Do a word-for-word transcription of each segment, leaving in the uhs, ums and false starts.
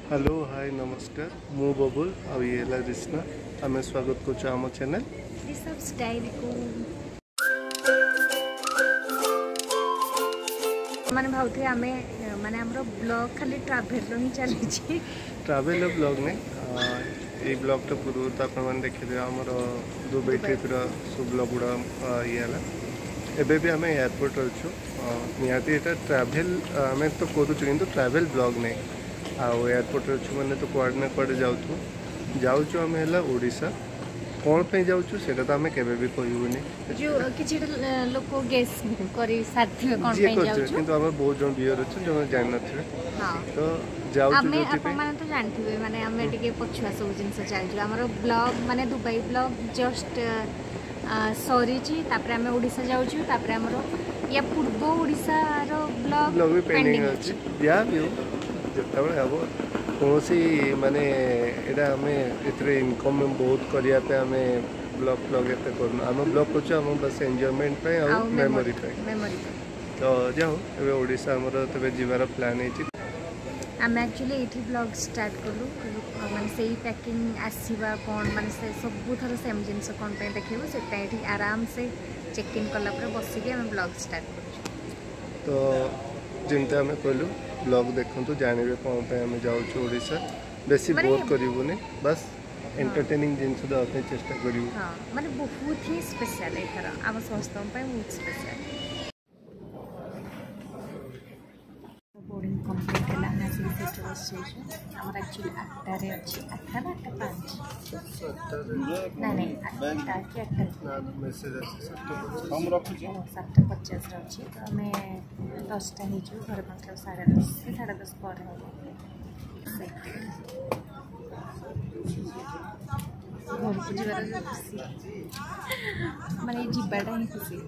Hello hi नमस्कार मु बबुल आ ये है रिश्ना आम स्वागत कर आम चैनल माने भावथे आमे माने हमरो ब्लॉग खाली ट्रैवल ही चली ट्रैवल ब्लॉग नहीं ये ब्लॉग तो पूर्व तो आप देखिए आमर दुबई ट्रिप सब ब्लॉग गुड़ा ये एबे भी आम एयरपोर्ट अच्छु निहाती यहाँ ट्रैवल आम तो करूँ कि ट्रैवल ब्लॉग नहीं आउ एयरपोर्ट अच्छु मैंने तो कुआड़े ना कुआड़े जाऊँ जाऊँ आम है ओडिशा कौन पे जाऊँ से तो आम के कहबूनी जो किछि लोक गेस करी साथी कोन पे जाऊँ किंतु आम बहुत जन व्यूअर अच्छे जो जान नथिबे हां तो जाऊँ आमे अपन माने तो जानथिबे माने आमे टिके पछुआ सब जिंस चल जो हमर ब्लॉग माने दुबई ब्लॉग जस्ट सॉरी जी तापर आमे ओडिशा जाऊँ तापर हमर या पूर्व ओडिशा रो ब्लॉग पेंडिंग अछि या भी जितेबाला हम कौन सी माने एटा आम इनकम बहुत करने आम ब्लॉग ब्लॉग एत कर आम ब्लॉग कर बस एंजॉयमेंट मेमोरी तो जाओ ए ओडिशा आमर तबे जीवार प्लान है आम एक्चुअली ये ब्लॉग स्टार्ट कलु माने से पैकिंग आसवा कौन माने से सबू थर सेम जिनस कौन पे देखो से आराम से चेक इन कला बसिक आम ब्लॉग स्टार्ट कर तो जिनते आम कहलु ब्लॉग देखु जानवे कौन पे आम जाऊँ ओडिशा बेसी बोर करूनी बस एंटरटेनिंग जिन देवाई चेष्टा करूँ हाँ माने बहुत ही स्पेशल एथर आम समस्त बहुत स्पेशल बोर्डिंग कंप्लीट है ना सी सिस्टर बस हमर एक्चुअली आठटारे अच्छी आठटा ना आठटा पाँच ना नहीं आठटा कि आठटा मेसेज हम रखु सातटा पचास अच्छी तो आम दसटा हो घर पहुँचा साढ़े दस साढ़े दस पर घर को जीवार खुशी माने जीवाटा ही खुशी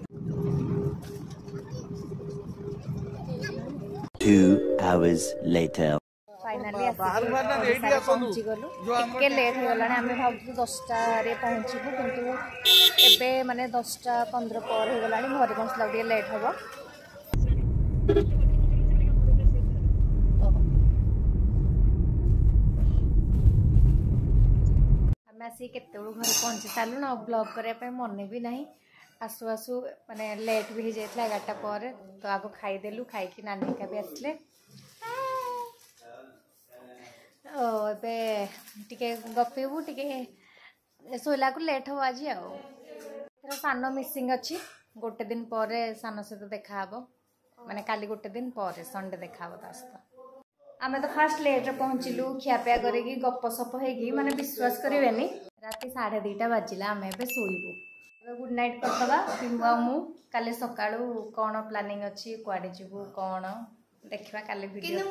Two hours later. फाइनाली पहुँची गलु टिके लेट हो गलाने आमे भाबु दसटा रे पहुँचबू किंतु एबे माने दसटा पंद्रह पर हो गलाने घर पहुँचला टिके लेट हबो आमे आसी केतेबेलु घर पहुँची सालु ना ब्लॉग करे पे मन भी नहीं आसु आसु माने लेट भी हो जाता एगारटा पर तो आगो खाईदेलु खाई नानी का भी आसले ए टिके गपेबू टिके शोला को लेट हो आज आर सान मिसिंग अच्छी गोटे दिन पर सान सहित देखा माने काली गोटे दिन पर संडे देखा सहित आम तो फास्ट लेट पहुँचलु खियापिया करी गप सप हो माने विश्वास करेनि राति साढ़े दुईटा बाजिला आम ए शोबू गुड नाइट करदबा पिहुआ मु काले सकाळू कौन प्लानिंग अच्छी कुआडे जीवु कौन देखा काले वीडियो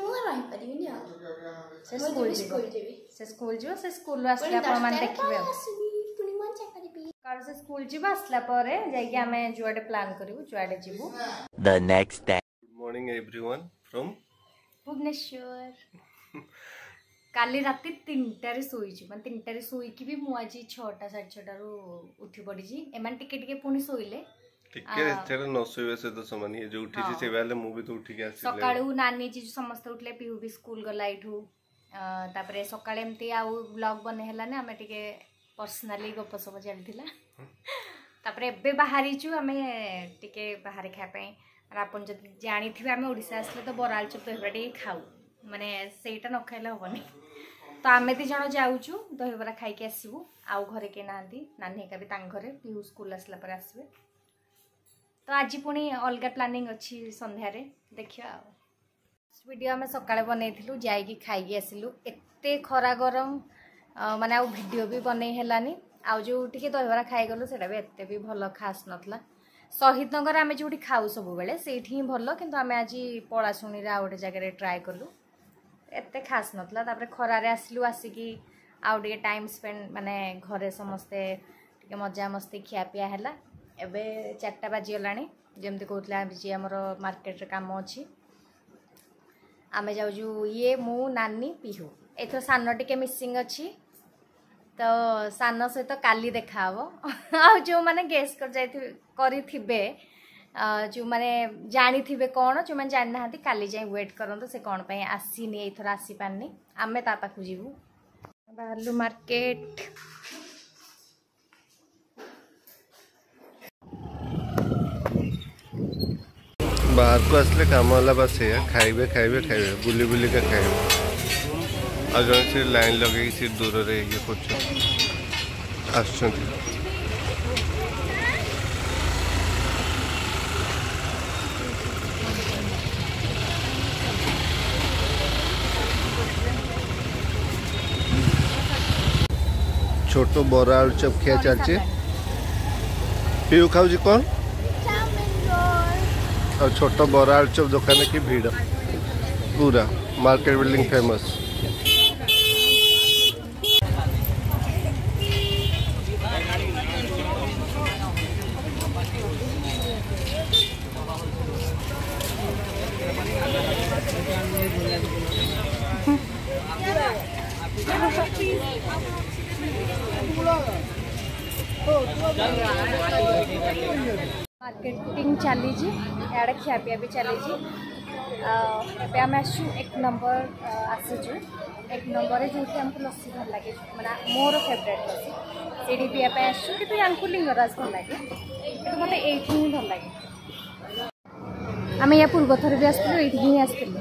से स्कूल से स्कूल जीव से स्कूल आसले आपण मान देखिबे काल से स्कूल जीव आसला परे जाई के हमें जुआडे प्लान करिवु जुआडे जीवु The next day. Good morning everyone from Bhubaneswar काली राति तीन टारे सोईची माने तीन टारे सोईकी भी मु आज छटा साढ़े छटा रु उठी पड़ी एमान टिके टिके पुनी सोइले टिके तेरे न सोइबे से तो समान ये जो उठी से बेले मु भी तो उठी के आसी सकाळू नानी जी समस्त उठले पिहु भी स्कूल गला इठू तापरे सकाळे एमती आ ब्लॉग बने हला ने हमें टिके पर्सनली गप सब चलथिला तापरे एबे बाहरी छु हमें टिके बाहर खा पई आपन जदी जानि थिबे हमें ओडिसा आसले तो बराल चप हेबडी खाऊ माने सेटा न खाइला होबनी तो आमे दी जण जाउछु दहीबरा खाई के आसीबू आउ घरे के नांदी नानी का भी तांग घरे पिहु स्कूल आसला पर आसीबे तो आज पुणी अलग प्लानिंग अच्छी संध्या रे देखिया वीडियो आम सकाळे बनैथिलु जाई खाई आसिलु एते खरा गरम माने आ वीडियो भी बनै हेलानी आ जो टिके दहीबरा खाई गलु सेटा भी एते भी भलो खास नथला शहीद नगर आमे जोठी खाऊ सब बेले सेठी ही भलो किंतु आमे आज पळाशुणी रे आ गोटे जगह रे ट्राई करलु एते खास नथला तापर खरा रे आसिलु आसिकी आउ टिके टाइम स्पेंड माने घरे समस्ते टिके मजा मस्ती खिया पिया हैला एबे चारटा बाजी गलानी जेमती कहतला जी हमर मार्केट रे काम अछि आमे जाउजु ये मु नानी पिहु एथो सानो टिके मिसिंग अछि तो सानो सहित काली देखा आ जो माने गेस कर जाय करी थिबे जो मैंने जानी थे कौन जो मैंने जानी ना काली जाए वेट करते से कौन पे आसीनी एथर आसी पारनी आमे ता पाखु जीवु बाहरलु मार्केट बाहर को आसले काम वाला बस है खाइबे खाइबे खाइबे बुली बुली का खाइबे आ जन से लाइन लगे सी दूर रे ये कुछ आछन छोटो बरा आलू चप खिया चलचे पीयू खाऊ जी कौन और छोटो बरा आलू चप दुकान की भीड़ पूरा मार्केट बिल्डिंग फेमस मार्केटिंग चली इे खियापिया भी चली आसु एक नंबर आसीचु एक नंबर जो आमको लस्सी भल लगे मैंने मोर फेवरेट लस्सी से पीवाई आसु कि लिंगराज भल लगे कि मतलब ये ही भल लगे आम या पूर्व थर भी आसलु ये आसलु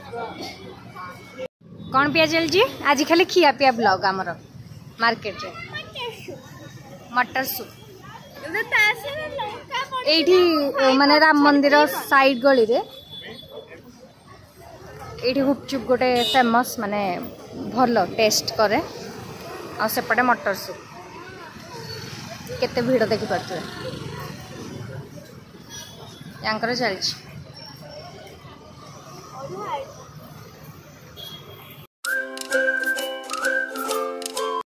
कौन पिया चलजी आज खाली खिया पिया ब्लॉग आमर मार्केट रे मटर सूप एठी माने राम मंदिर साइड गली रे एठी गुपचुप गोटे फेमस माने भल टेस्ट करे आ सेपटे मटर सूप केते भीड़ देखि पारथुए यांकर चलछि